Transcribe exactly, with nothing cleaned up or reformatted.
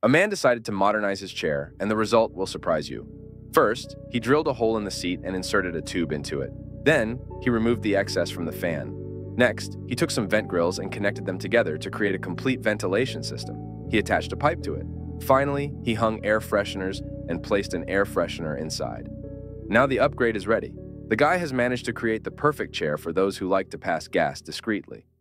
A man decided to modernize his chair, and the result will surprise you. First, he drilled a hole in the seat and inserted a tube into it. Then, he removed the excess from the fan. Next, he took some vent grills and connected them together to create a complete ventilation system. He attached a pipe to it. Finally, he hung air fresheners and placed an air freshener inside. Now the upgrade is ready. The guy has managed to create the perfect chair for those who like to pass gas discreetly.